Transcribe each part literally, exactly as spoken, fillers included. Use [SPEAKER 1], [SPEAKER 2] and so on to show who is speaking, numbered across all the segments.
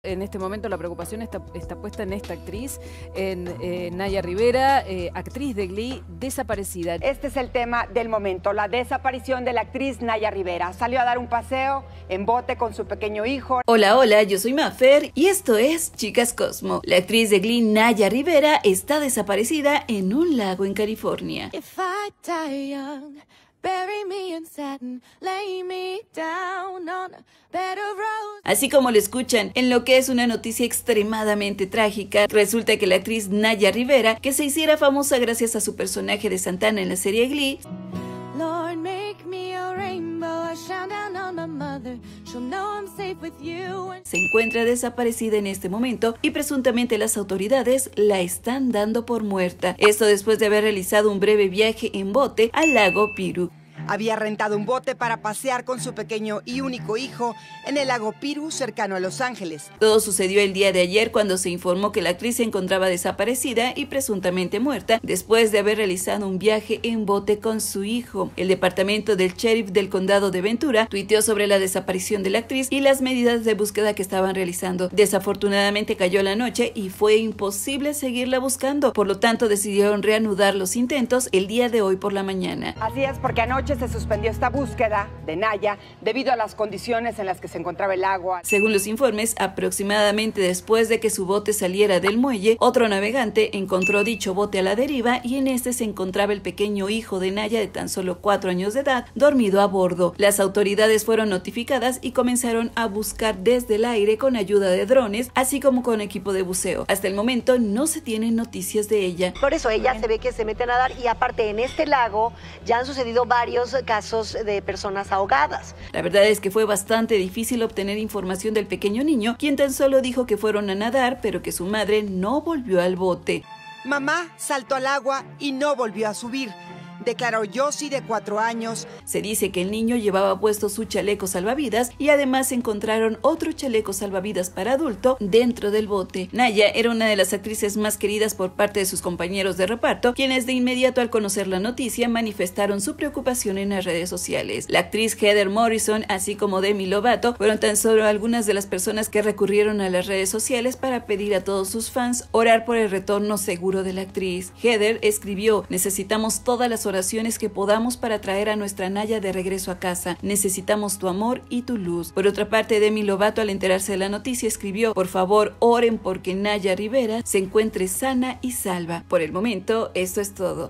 [SPEAKER 1] En este momento la preocupación está, está puesta en esta actriz, en eh, Naya Rivera, eh, actriz de Glee, desaparecida.
[SPEAKER 2] Este es el tema del momento, la desaparición de la actriz Naya Rivera. Salió a dar un paseo en bote con su pequeño hijo.
[SPEAKER 3] Hola, hola, yo soy Mafer y esto es Chicas Cosmo. La actriz de Glee, Naya Rivera, está desaparecida en un lago en California.
[SPEAKER 4] If I die young, bury me in satin, lay me down on a bed of roses.
[SPEAKER 3] Así como lo escuchan, en lo que es una noticia extremadamente trágica, resulta que la actriz Naya Rivera, que se hiciera famosa gracias a su personaje de Santana en la serie Glee,
[SPEAKER 4] Lord, make me a rainbow, I shine down on my mother, she'll know I'm safe with you.
[SPEAKER 3] se encuentra desaparecida en este momento y presuntamente las autoridades la están dando por muerta. Esto después de haber realizado un breve viaje en bote al lago Piru.
[SPEAKER 2] Había rentado un bote para pasear con su pequeño y único hijo en el lago Piru, cercano a Los Ángeles.
[SPEAKER 3] Todo sucedió el día de ayer cuando se informó que la actriz se encontraba desaparecida y presuntamente muerta después de haber realizado un viaje en bote con su hijo. El departamento del sheriff del condado de Ventura tuiteó sobre la desaparición de la actriz y las medidas de búsqueda que estaban realizando. Desafortunadamente cayó la noche y fue imposible seguirla buscando, por lo tanto decidieron reanudar los intentos el día de hoy por la mañana.
[SPEAKER 2] Así es, porque anoche se suspendió esta búsqueda de Naya debido a las condiciones en las que se encontraba el agua.
[SPEAKER 3] Según los informes, aproximadamente después de que su bote saliera del muelle, otro navegante encontró dicho bote a la deriva y en este se encontraba el pequeño hijo de Naya de tan solo cuatro años de edad, dormido a bordo. Las autoridades fueron notificadas y comenzaron a buscar desde el aire con ayuda de drones, así como con equipo de buceo. Hasta el momento no se tienen noticias de ella.
[SPEAKER 5] Por eso ella se ve que se mete a nadar y aparte en este lago ya han sucedido varios casos de personas ahogadas.
[SPEAKER 3] La verdad es que fue bastante difícil obtener información del pequeño niño, quien tan solo dijo que fueron a nadar, pero que su madre no volvió al bote.
[SPEAKER 2] Mamá saltó al agua y no volvió a subir, declaró Josie, de cuatro años.
[SPEAKER 3] Se dice que el niño llevaba puesto su chaleco salvavidas y además encontraron otro chaleco salvavidas para adulto dentro del bote. Naya era una de las actrices más queridas por parte de sus compañeros de reparto, quienes de inmediato al conocer la noticia manifestaron su preocupación en las redes sociales. La actriz Heather Morrison, así como Demi Lovato, fueron tan solo algunas de las personas que recurrieron a las redes sociales para pedir a todos sus fans orar por el retorno seguro de la actriz. Heather escribió: necesitamos todas las oraciones que podamos para traer a nuestra Naya de regreso a casa. Necesitamos tu amor y tu luz. Por otra parte, Demi Lovato, al enterarse de la noticia, escribió: por favor, oren porque Naya Rivera se encuentre sana y salva. Por el momento, esto es todo.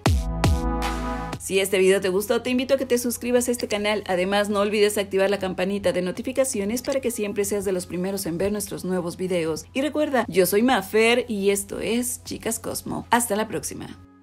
[SPEAKER 3] Si este video te gustó, te invito a que te suscribas a este canal. Además, no olvides activar la campanita de notificaciones para que siempre seas de los primeros en ver nuestros nuevos videos. Y recuerda, yo soy Mafer y esto es Chicas Cosmo. Hasta la próxima.